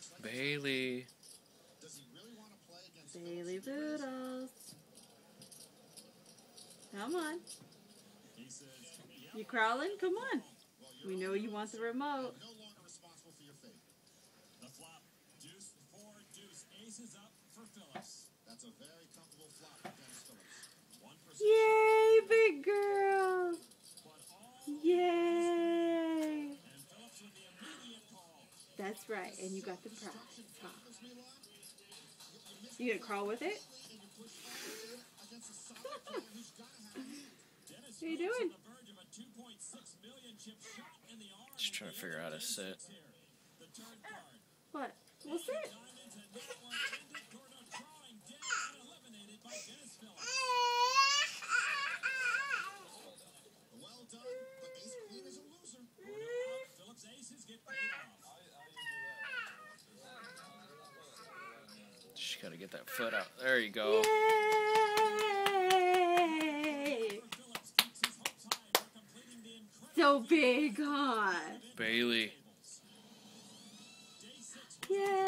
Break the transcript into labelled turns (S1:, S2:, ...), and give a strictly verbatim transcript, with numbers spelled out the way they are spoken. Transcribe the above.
S1: Bailee.
S2: Bailee Boodles. Come on. You crawling? Come on. We know you want the remote.
S3: The flop, deuce, four, deuce, aces up for Phillips. That's a very comfortable flop for Dennis Phillips. One for
S2: Yay, big girl. Yay.
S3: and Phillips with the immediate call.
S2: That's right, and you got the prize. Huh? You gonna crawl with it? What are you doing?
S1: Just trying to figure out how to sit.
S2: What? We'll sit.
S1: Just gotta get that foot out. There you go.
S2: Yay! So big, huh?
S1: Bailee.
S2: Yay!